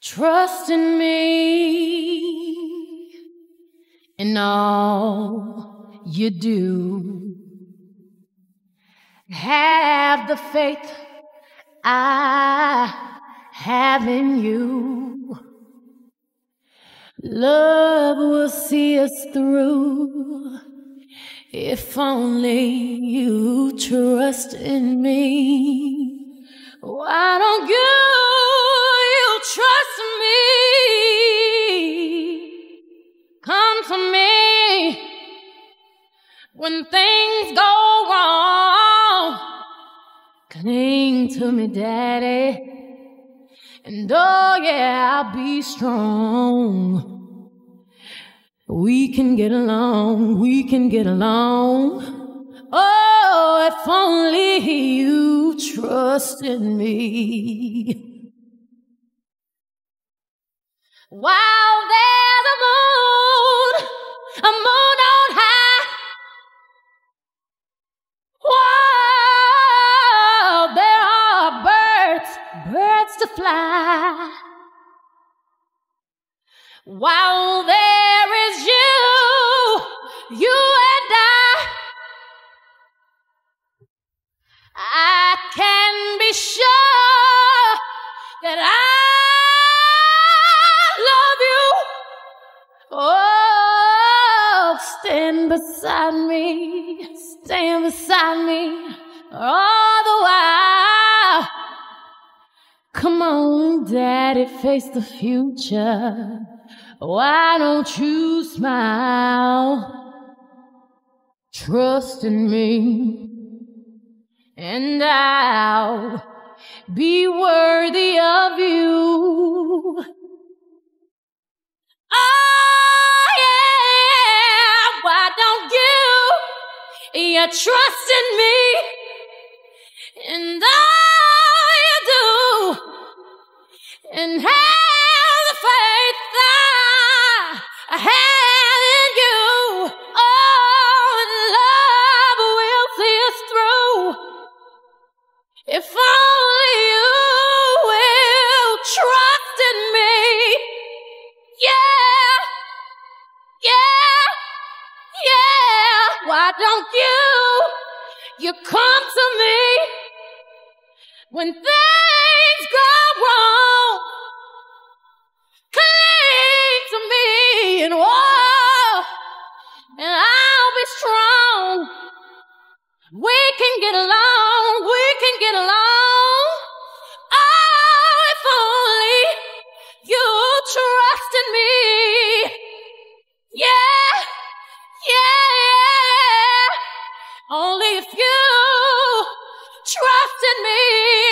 Trust in me in all you do. Have the faith I have in you. Love will see us through if only you trust in me. Why don't you trust me? Come to me when things go wrong. Cling to me, Daddy, and oh yeah, I'll be strong. We can get along, we can get along. Oh, if only you trust in me. While there's a moon on high, while there are birds to fly, while there is you and I can be sure that I love you. Oh, stand beside me all the while. Come on, Daddy, face the future. Why don't you smile? Trust in me, and I'll be worthy of you. Oh yeah, why don't you trust in me, and all you do, and have the faith I have in you. Oh, and love will see us through if only you will trust in me. Yeah, why don't you come to me when things go wrong? Cling to me and and I'll be strong. We can get along, we can get along. Oh, if only you trust in me. Yeah, only if you trust in me.